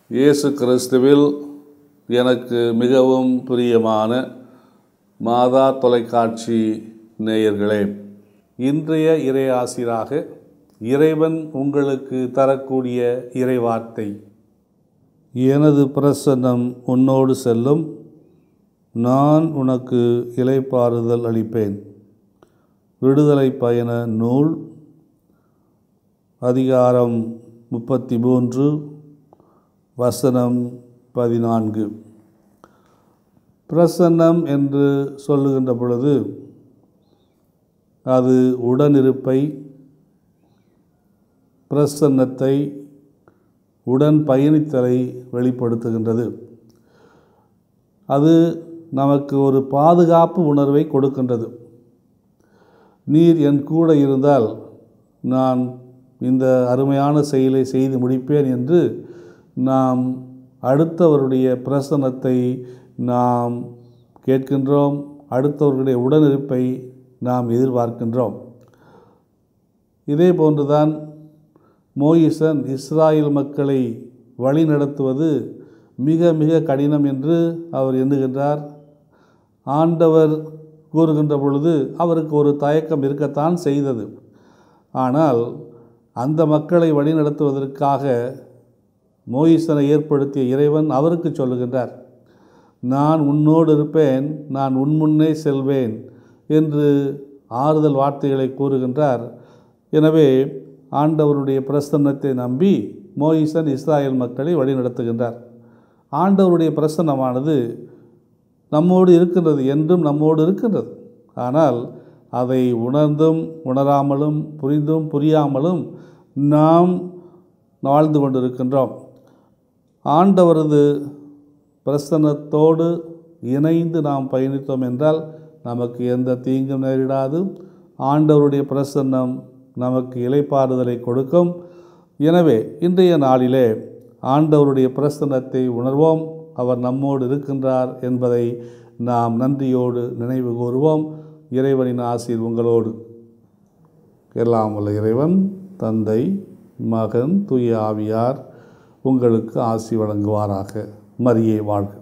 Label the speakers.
Speaker 1: இயேசு கிறிஸ்துவில் எனக்கு மிகவும் பிரியமான மாதா தொலைக்காட்சி நேயர்களே, இன்றைய இறையாசிராக இறைவன் உங்களுக்கு தரக்கூடிய இறைவார்த்தை: எனது பிரசன்னம் உன்னோடு செல்லும், நான் உனக்கு இளைப்பாறுதல் அளிப்பேன். விடுதலை பயண நூல், அதிகாரம் 33, வசனம் 14. பிரசன்னம் என்று சொல்லுகின்ற பொழுது அது உடனிருப்பை, பிரசன்னத்தை, உடன் பயணித்தலை வெளிப்படுத்துகின்றது. அது நமக்கு ஒரு பாதுகாப்பு உணர்வை கொடுக்கின்றது. நீர் என் கூட இருந்தால் நான் இந்த அருமையான செயலை செய்து முடிப்பேன் என்று நாம் அடுத்தவருடைய பிரசன்னத்தை நாம் கேட்கின்றோம். அடுத்தவர்களுடைய உடனிருப்பை நாம் எதிர்பார்க்கின்றோம். இதே போன்றுதான் மோயிசன் இஸ்ராயேல் மக்களை வழி நடத்துவது மிக மிக கடினம் என்று அவர் எண்ணுகின்றார். ஆண்டவர் கூறுகின்ற பொழுது அவருக்கு ஒரு தயக்கம் இருக்கத்தான் செய்தது. ஆனால் அந்த மக்களை வழி நடத்துவதற்காக மோயிசனை ஏற்படுத்திய இறைவன் அவருக்கு சொல்லுகின்றார், நான் உன்னோடு இருப்பேன், நான் உன் முன்னே செல்வேன் என்று ஆறுதல் வார்த்தைகளை கூறுகின்றார். எனவே ஆண்டவருடைய பிரசன்னத்தை நம்பி மோயிசன் இஸ்ராயேல் மக்களை வழிநடத்துகின்றார். ஆண்டவருடைய பிரசன்னமானது நம்மோடு இருக்கின்றது, என்றும் நம்மோடு இருக்கின்றது. ஆனால் அதை உணர்ந்தும் உணராமலும் புரிந்தும் புரியாமலும் நாம் வாழ்ந்து கொண்டிருக்கின்றோம். ஆண்டவரது பிரசன்னத்தோடு இணைந்து நாம் பயணித்தோம் என்றால் நமக்கு எந்த தீங்கும் நேரிடாது. ஆண்டவருடைய பிரசன்னம் நமக்கு இளைப்பாறுதலை கொடுக்கும். எனவே இன்றைய நாளிலே ஆண்டவருடைய பிரசன்னத்தை உணர்வோம். அவர் நம்மோடு இருக்கின்றார் என்பதை நாம் நன்றியோடு நினைவு கூறுவோம். இறைவனின் ஆசீர் உங்களோடு. எல்லாம் வல்ல இறைவன் தந்தை, மகன், தூய ஆவியார் உங்களுக்கு ஆசி வழங்குவாராக. மரியே வாழ்க.